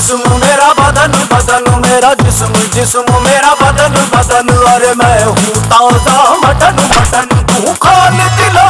जिस्म मेरा बदन बदन मेरा जिस्म जिस्म मेरा बदन बदन। अरे मैं हूँ ताजा मटन मटन तू खान दिला